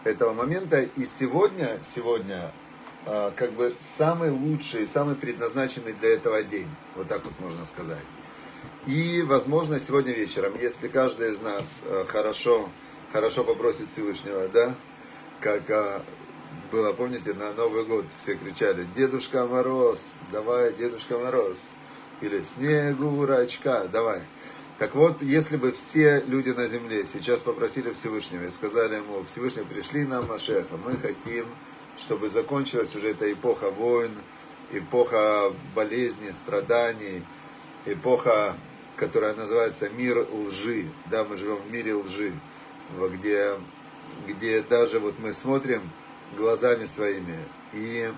этого момента. И сегодня как бы самый лучший, самый предназначенный для этого день. Вот так вот можно сказать. И, возможно, сегодня вечером, если каждый из нас хорошо попросит Всевышнего, да, как было, помните, на Новый год все кричали: «Дедушка Мороз, давай, Дедушка Мороз», или «Снегурочка, давай». Так вот, если бы все люди на земле сейчас попросили Всевышнего и сказали ему: «Всевышний, пришли нам Машеха, мы хотим, чтобы закончилась уже эта эпоха войн, эпоха болезней, страданий, эпоха, которая называется мир лжи». Да, мы живем в мире лжи, где даже вот мы смотрим глазами своими, и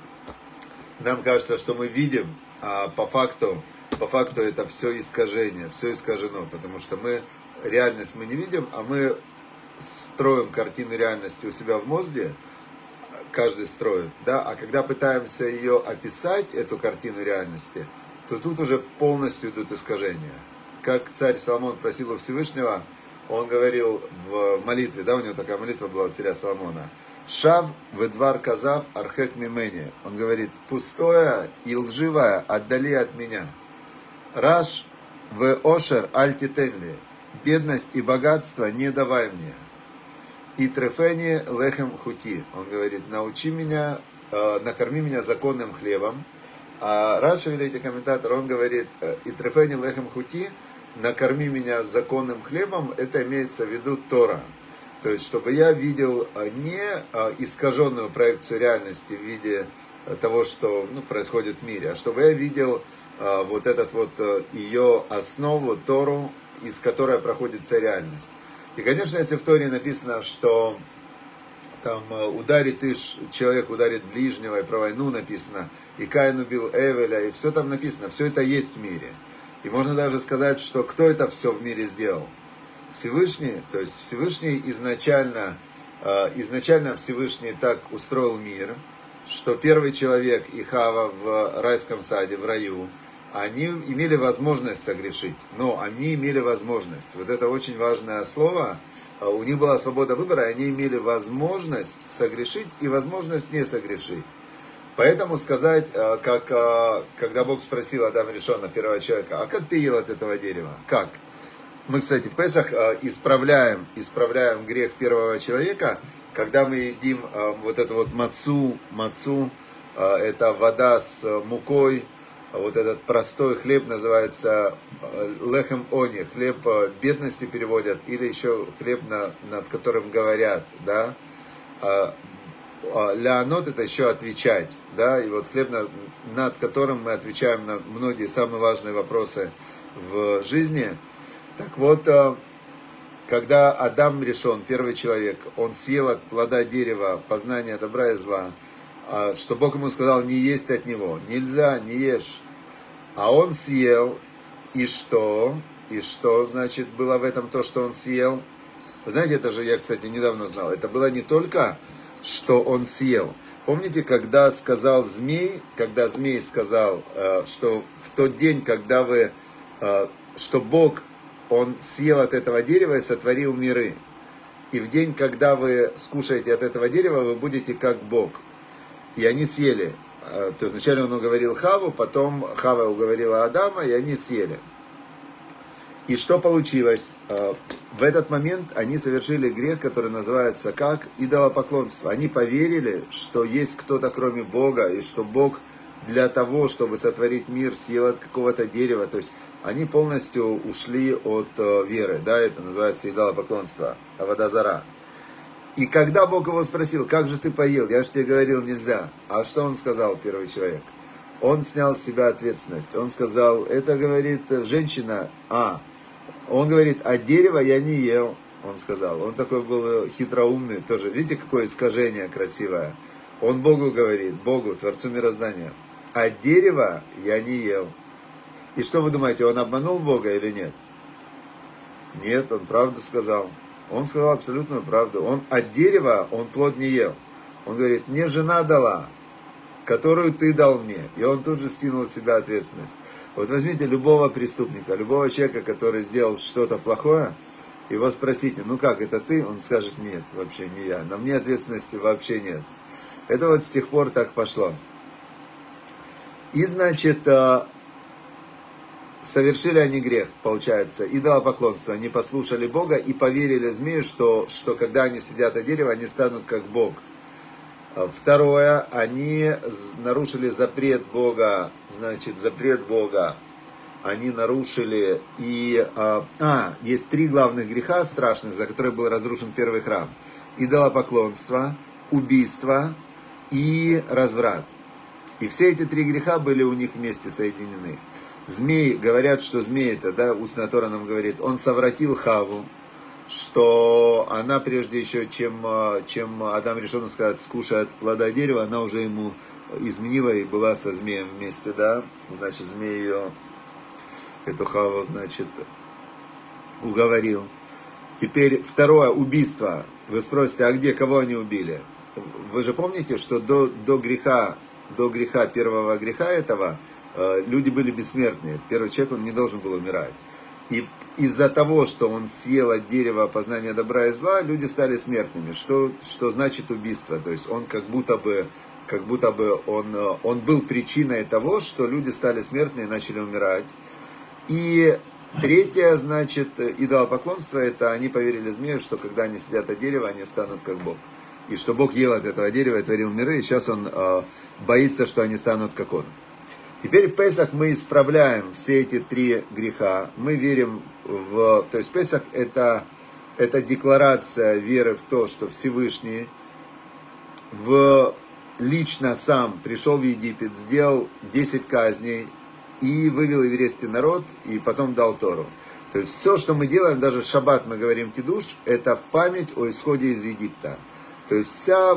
нам кажется, что мы видим, а по факту это все искажение, все искажено, потому что реальность мы не видим, а мы строим картины реальности у себя в мозге, каждый строит, да, а когда пытаемся ее описать, эту картину реальности, то тут уже полностью идут искажения. Как царь Соломон просил у Всевышнего, он говорил в молитве, да, у него такая молитва была у царя Соломона: «Шав ведвар казав архек мимени». Он говорит: «Пустое и лживое отдали от меня. Раш в ошер аль титенли». «Бедность и богатство не давай мне. И трефени лехем хути». Он говорит: «Научи меня, накорми меня законным хлебом». А Раша, великий комментатор, он говорит: «И трефени лехем хути», «накорми меня законным хлебом», это имеется в виду Тора. То есть, чтобы я видел не искаженную проекцию реальности в виде того, что происходит в мире, а чтобы я видел вот этот вот ее основу, Тору, из которой проходит вся реальность. И, конечно, если в Торе написано, что там человек ударит ближнего, и про войну написано, и Каин убил Эвеля, и все там написано, все это есть в мире. И можно даже сказать, что кто это все в мире сделал? Всевышний. То есть Всевышний изначально Всевышний так устроил мир, что первый человек и Хава в райском саде, в раю, они имели возможность согрешить. Но они имели возможность. Вот это очень важное слово. У них была свобода выбора, и они имели возможность согрешить и возможность не согрешить. Поэтому сказать, когда Бог спросил Адама Ришона, первого человека: «А как ты ел от этого дерева?» Как? Мы, кстати, в Песах исправляем грех первого человека, когда мы едим вот эту вот мацу, это вода с мукой, вот этот простой хлеб называется лехем они, хлеб бедности переводят, или еще хлеб, над которым говорят, да. Леонот — это еще отвечать, да, и вот хлеб, над которым мы отвечаем на многие самые важные вопросы в жизни. Так вот, когда Адам Ришон, первый человек, он съел от плода дерева познания добра и зла, что Бог ему сказал не есть от него, нельзя, не ешь, а он съел, и что? И что, значит, было в этом то, что он съел? Вы знаете, это же я, кстати, недавно знал, это было не только что он съел. Помните, когда змей сказал, что в тот день, что Бог, он съел от этого дерева и сотворил миры. И в день, когда вы скушаете от этого дерева, вы будете как Бог. И они съели. То есть вначале он уговорил Хаву, потом Хава уговорила Адама, и они съели. И что получилось? В этот момент они совершили грех, который называется как идолопоклонство. Они поверили, что есть кто-то кроме Бога, и что Бог для того, чтобы сотворить мир, съел от какого-то дерева. То есть они полностью ушли от веры. Да, это называется идолопоклонство, аводазара. И когда Бог его спросил: как же ты поел? Я же тебе говорил, нельзя. А что он сказал, первый человек? Он снял с себя ответственность. Он сказал: это, говорит, женщина. Он говорит: а дерево я не ел. Он сказал. Он такой был хитроумный тоже. Видите, какое искажение красивое. Он Богу говорит, Богу, Творцу мироздания: а дерево я не ел. И что вы думаете, он обманул Бога или нет? Нет, он правду сказал. Он сказал абсолютную правду. Он от дерева, он плод не ел. Он говорит: мне жена дала, которую ты дал мне. И он тут же скинул с себя ответственность. Вот возьмите любого преступника, любого человека, который сделал что-то плохое, Его спросите, ну как, это ты? Он скажет, нет, вообще не я. На мне ответственности вообще нет. Это вот с тех пор так пошло. И, значит, совершили они грех, получается, идолопоклонство. Они послушали Бога и поверили змею, что когда они сидят о дереве, они станут как Бог. Второе, они нарушили запрет Бога, значит, запрет Бога. Они нарушили, и есть 3 главных греха страшных, за которые был разрушен первый храм. Идолопоклонство, убийство и разврат. И все эти 3 греха были у них вместе соединены. Змей, говорят, что змей это, да, устная Тора нам говорит, он совратил Хаву, что она прежде еще, чем Адам решил сказать, скушает плода дерева, она уже ему изменила и была со змеем вместе, да, значит, змей ее, эту Хаву, значит, уговорил. Теперь второе, убийство. Вы спросите, а где, кого они убили? Вы же помните, что до греха первого греха этого, люди были бессмертные. Первый человек, он не должен был умирать. И из-за того, что он съел от дерева познания добра и зла, люди стали смертными. Что значит убийство? То есть он как будто бы он был причиной того, что люди стали смертными и начали умирать. И третье, значит, идолопоклонство, это они поверили змею, что когда они сидят от дерева, они станут как Бог. И что Бог ел от этого дерева и творил миры, и сейчас он боится, что они станут как он. Теперь в Песах мы исправляем все эти 3 греха. Мы верим то есть Песах это декларация веры в то, что Всевышний лично сам пришел в Египет, сделал 10 казней и вывел еврейский народ, и потом дал Тору. То есть все, что мы делаем, даже в шаббат мы говорим кидуш, это в память о исходе из Египта. То есть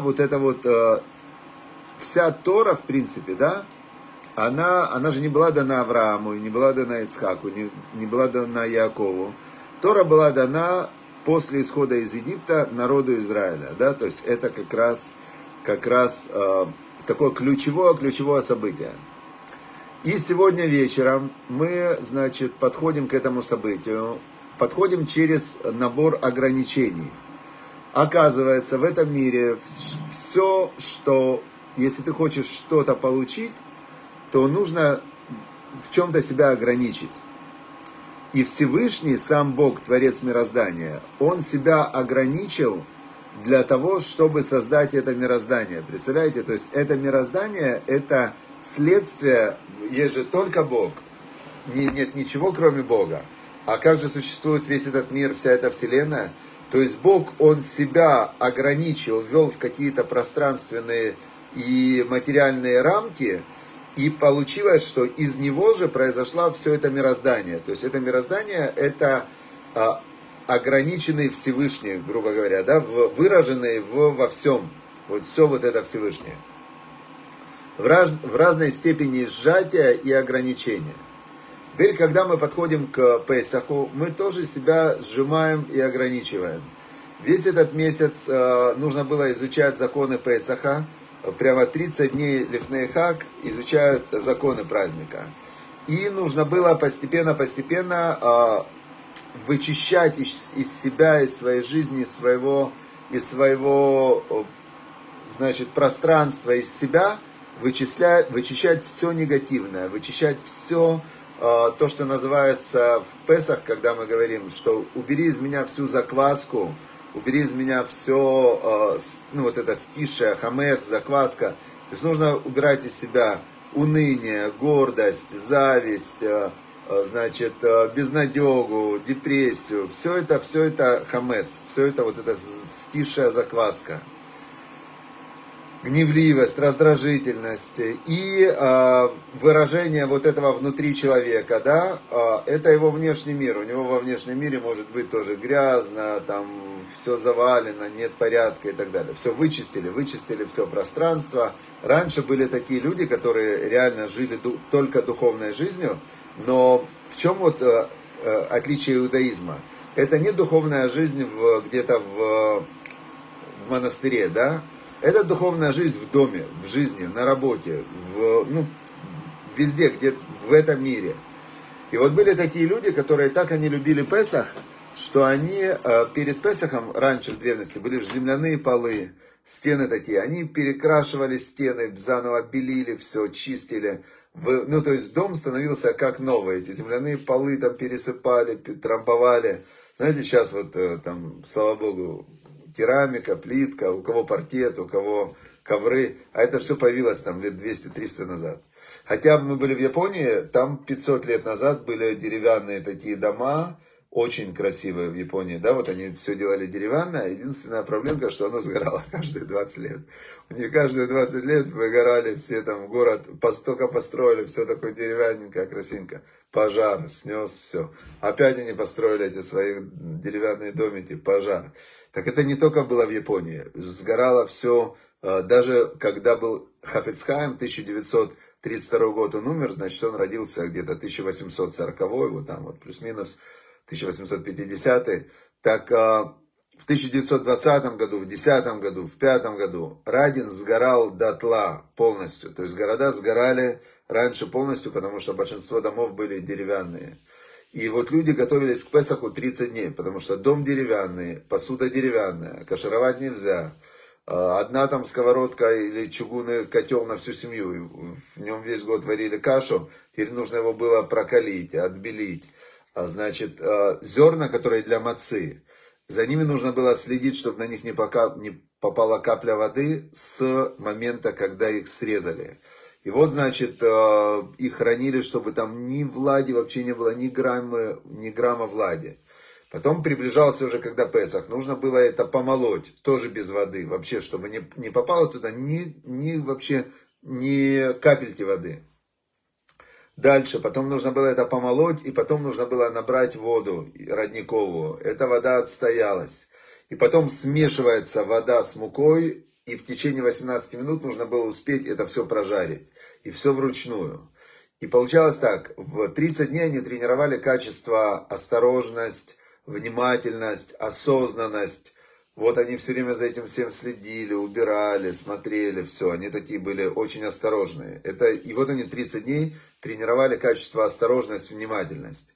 вся Тора, в принципе, да, она же не была дана Аврааму, не была дана Ицхаку, не была дана Яакову. Тора была дана после исхода из Египта народу Израиля, да, то есть это как раз такое ключевое событие. И сегодня вечером мы, значит, подходим к этому событию, подходим через набор ограничений. Оказывается, в этом мире все, что, если ты хочешь что-то получить, то нужно в чем-то себя ограничить. И Всевышний, сам Бог, Творец мироздания, Он себя ограничил для того, чтобы создать это мироздание. Представляете? То есть это мироздание, это следствие, есть же только Бог. Нет ничего, кроме Бога. А как же существует весь этот мир, вся эта вселенная? То есть Бог, Он себя ограничил, ввел в какие-то пространственные и материальные рамки, и получилось, что из него же произошло все это мироздание. То есть это мироздание, это ограниченный Всевышний, грубо говоря, да, выраженный во всем. Вот все вот это Всевышнее. В разной степени сжатия и ограничения. Теперь, когда мы подходим к Песаху, мы тоже себя сжимаем и ограничиваем. Весь этот месяц нужно было изучать законы Песаха. Прямо 30 дней Лифней Хаг изучают законы праздника. И нужно было постепенно вычищать из себя, из своей жизни, из своего, значит, пространства, из себя, вычищать все негативное, вычищать все то, что называется в Песах, когда мы говорим, что убери из меня всю закваску, убери из меня все, вот это стишее, хамец, закваска. То есть нужно убирать из себя уныние, гордость, зависть, значит, безнадегу, депрессию. Все это хамец, все это вот эта стишая закваска. Гневливость, раздражительность и выражение вот этого внутри человека, да, это его внешний мир. У него во внешнем мире может быть тоже грязно, там все завалено, нет порядка и так далее. Все вычистили все пространство. Раньше были такие люди, которые реально жили только духовной жизнью, но в чем вот отличие иудаизма? Это не духовная жизнь где-то в монастыре, да? Это духовная жизнь в доме, в жизни, на работе, везде, где в этом мире. И вот были такие люди, которые так они любили Песах, что они перед Песахом, раньше в древности, были же земляные полы, стены такие, они перекрашивали стены, заново белили все, чистили. Ну, то есть дом становился как новый, эти земляные полы там пересыпали, трамбовали. Знаете, сейчас вот там, слава богу, керамика, плитка, у кого паркет, у кого ковры, а это все появилось там лет 200-300 назад. Хотя мы были в Японии, там 500 лет назад были деревянные такие дома, очень красивые в Японии, да, вот они все делали деревянное, единственная проблемка, что оно сгорало каждые 20 лет. У них каждые 20 лет выгорали все там, город только построили, все такое деревянненькое, красивенькое. Пожар, снес все. Опять они построили эти свои деревянные домики, пожар. Так это не только было в Японии, сгорало все, даже когда был Хафец Хаим, 1932 год он умер, значит он родился где-то 1840, вот там вот плюс-минус 1850, так в 1920 году, в 2010 году, в 2005 году Радин сгорал дотла полностью. То есть города сгорали раньше полностью, потому что большинство домов были деревянные. И вот люди готовились к Песаху 30 дней, потому что дом деревянный, посуда деревянная, кашировать нельзя. Одна там сковородка или чугунный котел на всю семью, в нем весь год варили кашу, теперь нужно его было прокалить, отбелить. Значит, зерна, которые для мацы, за ними нужно было следить, чтобы на них не попала капля воды с момента, когда их срезали. И вот, значит, их хранили, чтобы там ни влаги вообще не было, ни грамма влаги. Потом приближался уже, когда Песах, нужно было это помолоть, тоже без воды, вообще, чтобы не попало туда вообще ни капельки воды. Дальше, потом нужно было это помолоть, и потом нужно было набрать воду родниковую. Эта вода отстоялась. И потом смешивается вода с мукой, и в течение 18 минут нужно было успеть это все прожарить. И все вручную. И получалось так, в 30 дней они тренировали качество, осторожность, внимательность, осознанность. Вот они все время за этим всем следили, убирали, смотрели, все. Они такие были очень осторожные. И вот они 30 дней тренировали качество, осторожность, внимательность.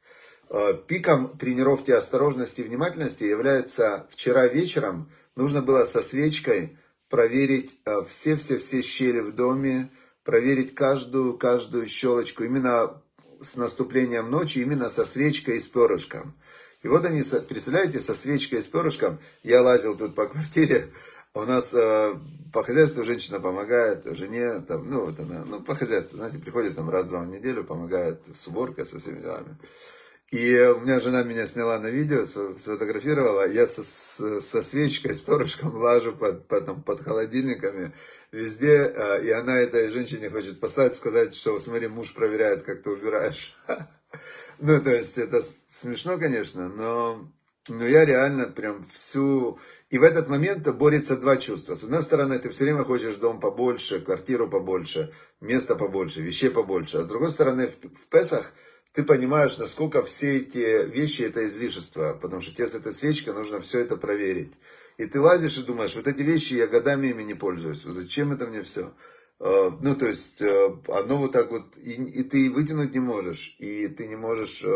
Пиком тренировки осторожности и внимательности является вчера вечером нужно было со свечкой проверить все щели в доме, проверить каждую щелочку именно с наступлением ночи, именно со свечкой и с перышком. И вот они, представляете, со свечкой и с перышком, я лазил тут по квартире, у нас по хозяйству женщина помогает жене, там, ну вот она, по хозяйству, знаете, приходит там раз-два в неделю, помогает с уборкой, со всеми делами. И у меня жена меня сняла на видео, сфотографировала, я со свечкой, с перышком лажу под холодильниками везде, и она этой женщине хочет послать, сказать, что смотри, муж проверяет, как ты убираешь. Ну, то есть, это смешно, конечно, но я реально прям И в этот момент борется два чувства. С одной стороны, ты все время хочешь дом побольше, квартиру побольше, места побольше, вещей побольше. А с другой стороны, в Песах ты понимаешь, насколько все эти вещи это излишество. Потому что тебе с этой свечкой нужно все это проверить. И ты лазишь и думаешь, вот эти вещи, я годами ими не пользуюсь. Зачем это мне все? Ну, то есть, оно вот так вот, и ты вытянуть не можешь, и ты не можешь,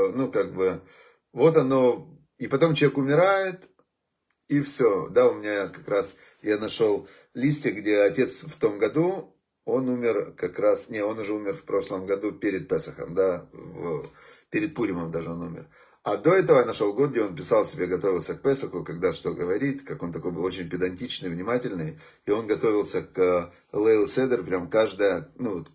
вот оно, и потом человек умирает, и все, да, у меня как раз, я нашел листья, где отец в том году, он умер как раз, он уже умер в прошлом году перед Песахом, да, перед Пуримом даже он умер. А до этого я нашел год, где он писал себе, готовился к Песаху, когда что говорить, как он такой был очень педантичный, внимательный. И он готовился к Лейл Седер, прям каждая,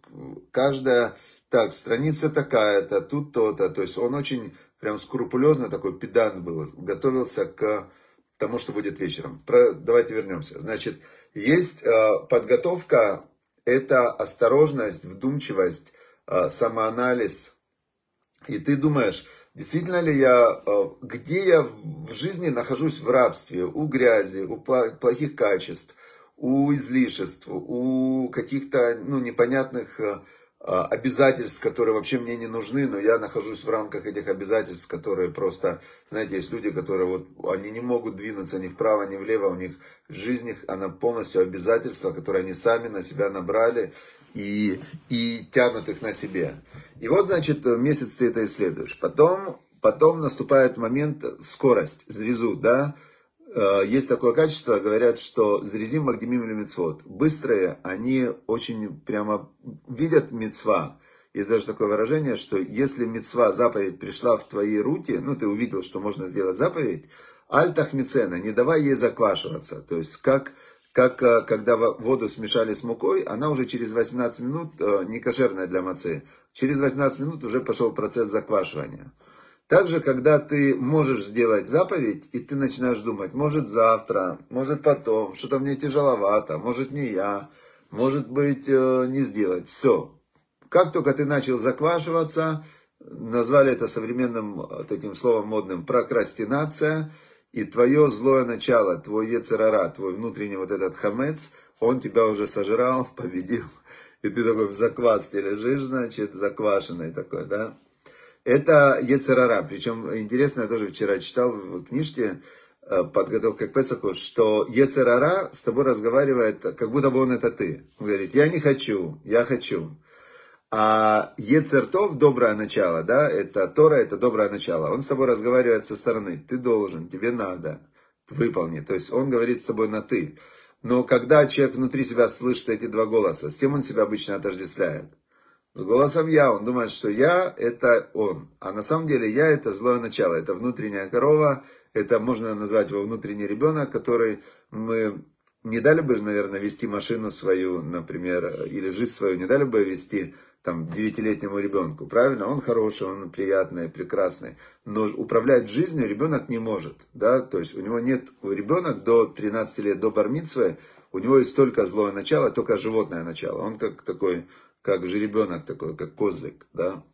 так, страница такая-то, тут то-то. То есть он очень прям скрупулезно такой педант был, готовился к тому, что будет вечером. Давайте вернемся. Значит, есть подготовка, это осторожность, вдумчивость, самоанализ. И ты думаешь, действительно ли где я в жизни нахожусь в рабстве, у грязи, у плохих качеств, у излишеств, у каких-то непонятных обязательств, которые вообще мне не нужны, но я нахожусь в рамках этих обязательств, которые просто, знаете, есть люди, которые они не могут двинуться ни вправо, ни влево, у них жизнь их, она полностью обязательства, которые они сами на себя набрали и тянут их на себе. И вот, значит, месяц ты это исследуешь. Потом потом наступает момент скорость, зризу, да. Есть такое качество, говорят, что зризим магдимим ле мицвот. Быстрые, они очень прямо видят мицва. Есть даже такое выражение, что если мицва, заповедь пришла в твои руки, ну ты увидел, что можно сделать заповедь, альтах мицена, не давай ей заквашиваться. То есть как когда воду смешали с мукой, она уже через 18 минут не кошерная для мацы. Через 18 минут уже пошел процесс заквашивания. Также, когда ты можешь сделать заповедь, и ты начинаешь думать, может завтра, может потом, что-то мне тяжеловато, может не я, может быть не сделать. Все. Как только ты начал заквашиваться, назвали это современным таким словом модным прокрастинация, и твое злое начало, твой йецер ара, твой внутренний вот этот хамец, он тебя уже сожрал, победил, и ты такой в закваске лежишь, значит, заквашенный такой, да. Это йецер ара. Причем интересно, я тоже вчера читал в книжке «Подготовка к Песаху», что йецер ара с тобой разговаривает, как будто бы он это ты. Он говорит, я не хочу, я хочу. А йецер тов, доброе начало, да, это Тора, это доброе начало. Он с тобой разговаривает со стороны, ты должен, тебе надо, выполни. То есть он говорит с тобой на ты. Но когда человек внутри себя слышит эти два голоса, с кем он себя обычно отождествляет? С голосом я, он думает, что я это он. А на самом деле я это злое начало, это внутренняя корова, это можно назвать его внутренний ребенок, который мы не дали бы, наверное, вести машину свою, например, или жизнь свою, не дали бы вести там 9-летнему ребенку, правильно? Он хороший, он приятный, прекрасный, но управлять жизнью ребенок не может, да, то есть у него нет, ребенок до 13 лет, до бар-мицвы, у него есть только злое начало, только животное начало, он как такой, как жеребенок такой, как козлик, да.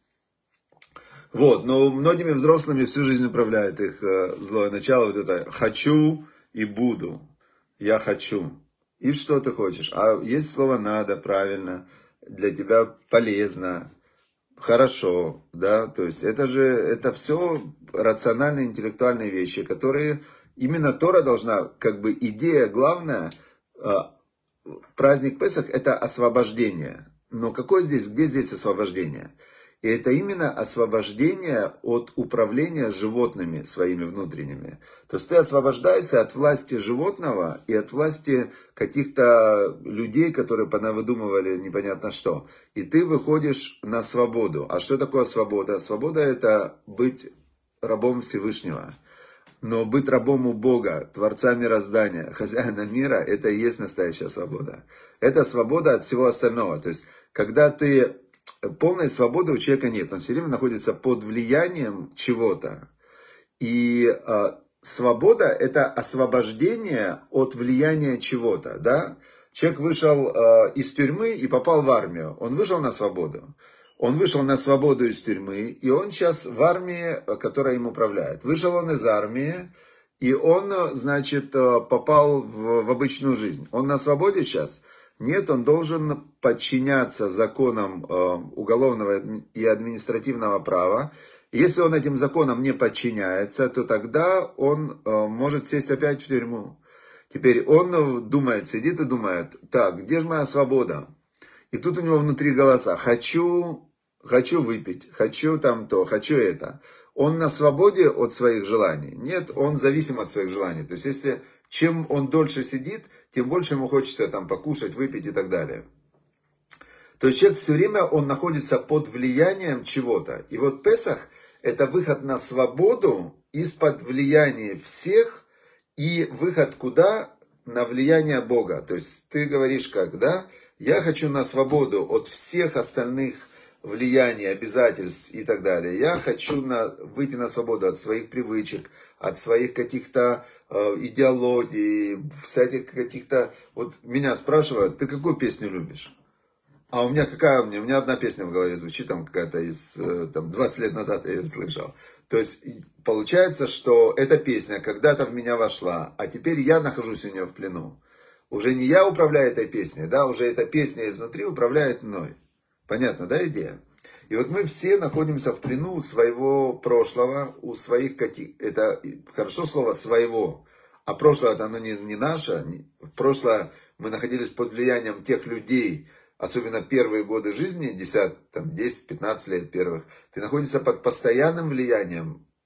Вот, но многими взрослыми всю жизнь управляет их злое начало, вот это «хочу» и «буду», «я хочу». И что ты хочешь? А есть слово «надо», правильно, для тебя полезно, хорошо, да, то есть это все рациональные, интеллектуальные вещи, которые именно Тора должна, как бы идея главная, праздник Песах это освобождение. Но где здесь освобождение? И это именно освобождение от управления животными своими внутренними. То есть ты освобождаешься от власти животного и от власти каких-то людей, которые понавыдумывали непонятно что. И ты выходишь на свободу. А что такое свобода? Свобода это быть рабом Всевышнего. Но быть рабом у Бога, Творца мироздания, хозяина мира, это и есть настоящая свобода. Это свобода от всего остального. То есть, когда ты... Полной свободы у человека нет. Он все время находится под влиянием чего-то. И свобода – это освобождение от влияния чего-то. Да? Человек вышел из тюрьмы и попал в армию. Он вышел на свободу. Он вышел на свободу из тюрьмы, и он сейчас в армии, которая им управляет. Вышел он из армии, и он, значит, попал в обычную жизнь. Он на свободе сейчас? Нет, он должен подчиняться законам уголовного и административного права. Если он этим законам не подчиняется, то тогда он может сесть опять в тюрьму. Теперь он думает, сидит и думает, так, где же моя свобода? И тут у него внутри голоса, хочу выпить, хочу там то, хочу это. Он на свободе от своих желаний? Нет, он зависим от своих желаний. То есть, если чем он дольше сидит, тем больше ему хочется там покушать, выпить и так далее. То есть, человек все время, он находится под влиянием чего-то. И вот Песах – это выход на свободу из-под влияния всех и выход куда? На влияние Бога. То есть, ты говоришь как, да? Я хочу на свободу от всех остальных влияний, обязательств и так далее. Я хочу выйти на свободу от своих привычек, от своих каких-то идеологий, всяких каких-то... Вот меня спрашивают, ты какую песню любишь? А у меня какая? У меня одна песня в голове звучит, там какая-то из... Там, 20 лет назад я ее слышал. То есть, получается, что эта песня когда-то в меня вошла, а теперь я нахожусь у нее в плену. Уже не я управляю этой песней, да, уже эта песня изнутри управляет мной. Понятно, да, идея? И вот мы все находимся в плену у своего прошлого, у своих это хорошо слово «своего», а прошлое это оно не наше. В прошлое мы находились под влиянием тех людей, особенно первые годы жизни, 10-15 лет первых, ты находишься под постоянным влиянием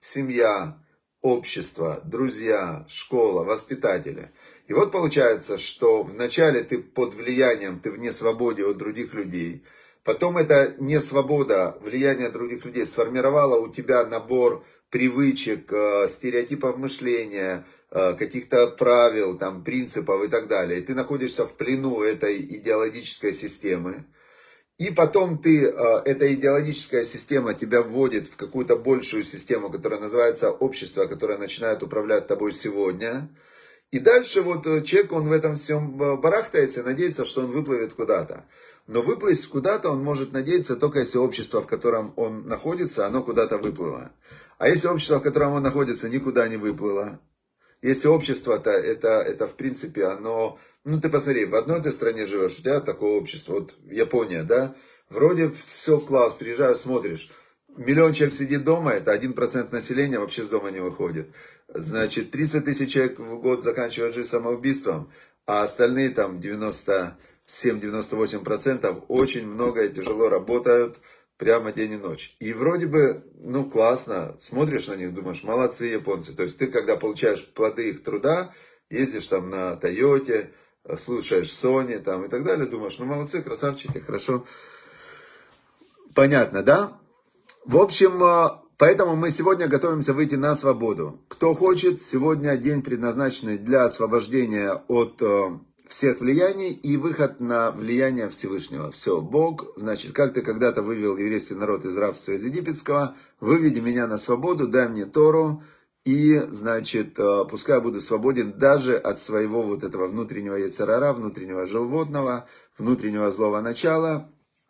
семья, общество, друзья, школа, воспитатели. И вот получается, что вначале ты под влиянием, ты в несвободе от других людей. Потом эта несвобода, влияние других людей сформировала у тебя набор привычек, стереотипов мышления, каких-то правил, там, принципов и так далее. И ты находишься в плену этой идеологической системы. И потом эта идеологическая система тебя вводит в какую-то большую систему, которая называется общество, которое начинает управлять тобой сегодня. И дальше вот человек, он в этом всем барахтается, надеется, что он выплывет куда-то. Но выплыть куда-то он может надеяться только если общество, в котором он находится, оно куда-то выплыло. А если общество, в котором он находится, никуда не выплыло, если общество-то, это в принципе, оно... Ну, ты посмотри, в одной ты стране живешь, у тебя такое общество, вот Япония, да, вроде все класс, приезжаешь, смотришь, 1 миллион человек сидит дома, это 1% населения вообще с дома не выходит. Значит, 30 тысяч человек в год заканчивают жизнь самоубийством, а остальные там 97-98% очень много и тяжело работают, прямо день и ночь. И вроде бы, ну, классно, смотришь на них, думаешь, молодцы японцы. То есть ты, когда получаешь плоды их труда, ездишь там на Тойоте, слушаешь Sony там и так далее, думаешь, ну, молодцы, красавчики, хорошо. Понятно, да? В общем, поэтому мы сегодня готовимся выйти на свободу. Кто хочет, сегодня день предназначенный для освобождения от всех влияний и выход на влияние Всевышнего. Все, Бог, значит, как ты когда-то вывел еврейский народ из рабства из египетского, выведи меня на свободу, дай мне Тору, и, значит, пускай я буду свободен даже от своего вот этого внутреннего яцер-ара, внутреннего животного, внутреннего злого начала.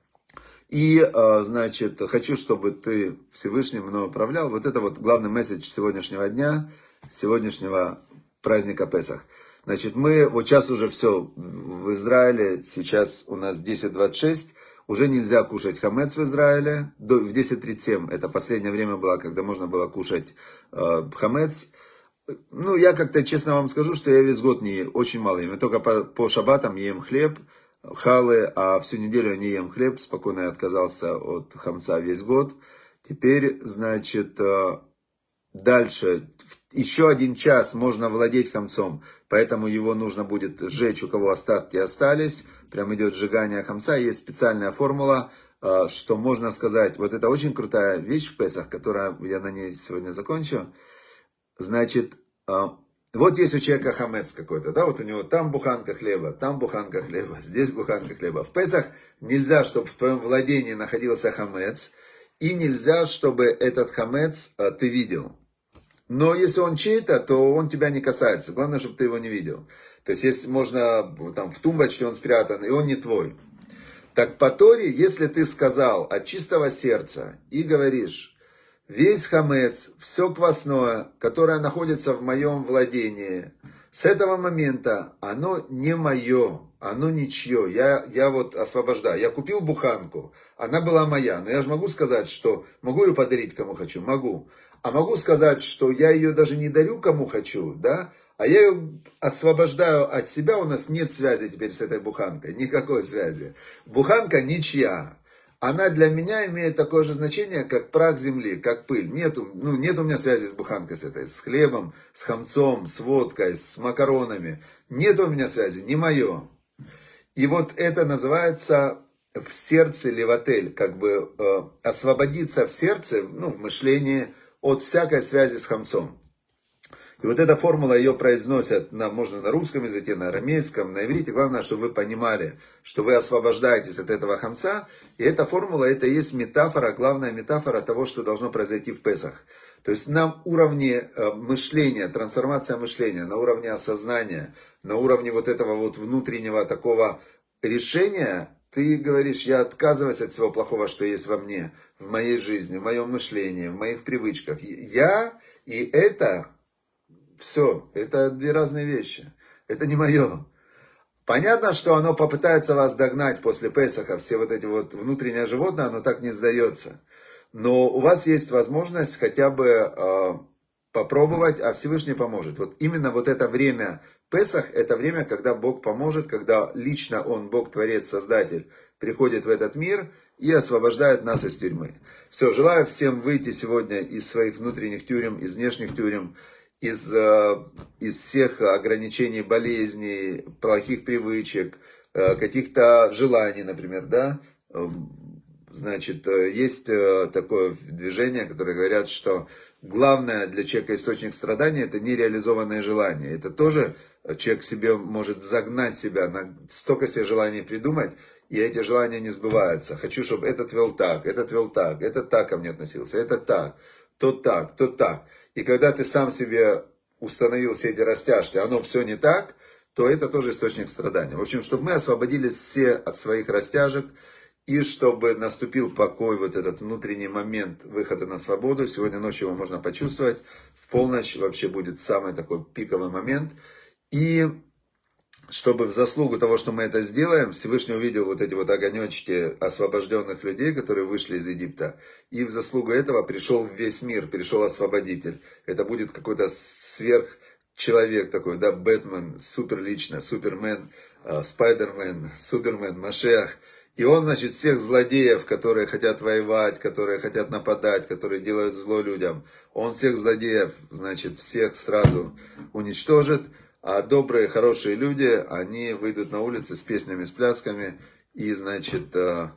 И, значит, хочу, чтобы ты Всевышний мной управлял. Вот это вот главный месседж сегодняшнего дня, сегодняшнего праздника Песах. Значит, мы вот сейчас уже все в Израиле, сейчас у нас 10:26, уже нельзя кушать хамец в Израиле, в 10:37, это последнее время было, когда можно было кушать хамец. Ну, я как-то честно вам скажу, что я весь год не очень мало ем, я только по шаббатам ем хлеб, халы, а всю неделю я не ем хлеб, спокойно я отказался от хамца весь год. Теперь, значит... Дальше, еще 1 час можно владеть хамцом, поэтому его нужно будет сжечь, у кого остатки остались. Прям идет сжигание хамца, есть специальная формула, что можно сказать. Вот это очень крутая вещь в Песах, которая я на ней сегодня закончу. Значит, вот есть у человека хамец какой-то, да, вот у него там буханка хлеба, здесь буханка хлеба. В Песах нельзя, чтобы в твоем владении находился хамец, и нельзя, чтобы этот хамец ты видел. Но если он чей-то, то он тебя не касается. Главное, чтобы ты его не видел. То есть, если можно, там, в тумбочке он спрятан, и он не твой. Так по Торе, если ты сказал от чистого сердца и говоришь, весь хамец, все квасное, которое находится в моем владении, с этого момента оно не мое, оно ничье. Я вот освобождаю. Я купил буханку, она была моя. Но я же могу сказать, что могу ее подарить кому хочу, могу. А могу сказать, что я ее даже не дарю кому хочу, да, а я ее освобождаю от себя, у нас нет связи теперь с этой буханкой, никакой связи. Буханка ничья. Она для меня имеет такое же значение, как прах земли, как пыль. Нет у меня связи с буханкой с этой, с хлебом, с хамцом, с водкой, с макаронами. Нет у меня связи, не мое. И вот это называется в сердце леватель, как бы освободиться в сердце, в мышлении, от всякой связи с хамцом. И вот эта формула, ее произносят, можно на русском языке, на арамейском, на иврите. Главное, чтобы вы понимали, что вы освобождаетесь от этого хамца. И эта формула, это и есть метафора, главная метафора того, что должно произойти в Песах. То есть на уровне мышления, трансформация мышления, на уровне осознания, на уровне вот этого вот внутреннего такого решения, ты говоришь, я отказываюсь от всего плохого, что есть во мне, в моей жизни, в моем мышлении, в моих привычках. Я и это, все, это 2 разные вещи. Это не мое. Понятно, что оно попытается вас догнать после Песаха, все вот эти вот внутреннее животное, оно так не сдается. Но у вас есть возможность хотя бы попробовать, а Всевышний поможет. Вот именно вот это время Песах, это время, когда Бог поможет, когда лично Он, Бог, Творец, Создатель, приходит в этот мир и освобождает нас из тюрьмы. Все, желаю всем выйти сегодня из своих внутренних тюрем, из внешних тюрем, из всех ограничений, болезней, плохих привычек, каких-то желаний, например, да. Значит, есть такое движение, которое говорят, что главное для человека источник страдания – это нереализованное желание. Это тоже человек себе может загнать себя, столько себе желаний придумать, и эти желания не сбываются. Хочу, чтобы этот вел так, этот так ко мне относился, этот так, тот так, тот так. И когда ты сам себе установил все эти растяжки, оно все не так, то это тоже источник страдания. В общем, чтобы мы освободились все от своих растяжек, и чтобы наступил покой, вот этот внутренний момент выхода на свободу. Сегодня ночью его можно почувствовать. В полночь вообще будет самый такой пиковый момент. И чтобы в заслугу того, что мы это сделаем, Всевышний увидел вот эти вот огонечки освобожденных людей, которые вышли из Египта. И в заслугу этого пришел в весь мир, пришел освободитель. Это будет какой-то сверхчеловек такой, да, Бэтмен, суперлично, Супермен, Спайдермен, Супермен, Машиах. И он, значит, всех злодеев, которые хотят воевать, которые хотят нападать, которые делают зло людям, он всех злодеев, значит, всех сразу уничтожит. А добрые, хорошие люди, они выйдут на улицы с песнями, с плясками. И, значит,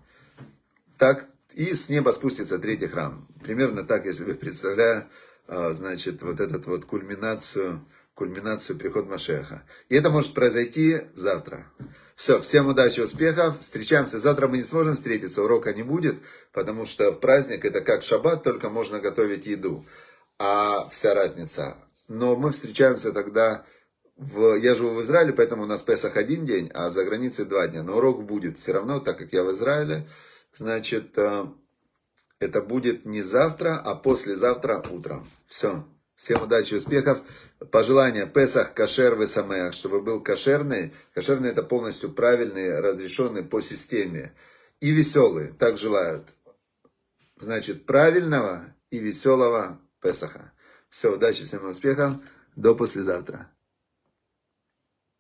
так, и с неба спустится третий храм. Примерно так я себе представляю, значит, вот этот вот кульминацию прихода Машиаха. И это может произойти завтра. Все, всем удачи, успехов, встречаемся. Завтра мы не сможем встретиться, урока не будет, потому что праздник это как шаббат, только можно готовить еду. А вся разница. Но мы встречаемся тогда, я живу в Израиле, поэтому у нас Песах 1 день, а за границей 2 дня. Но урок будет все равно, так как я в Израиле, значит, это будет не завтра, а послезавтра утром. Все. Всем удачи, успехов. Пожелания. Песах кашер весамеах, чтобы был кошерный. Кошерный это полностью правильный, разрешенный по системе. И веселый. Так желают. Значит, правильного и веселого Песаха. Все, удачи, всем успехов. До послезавтра.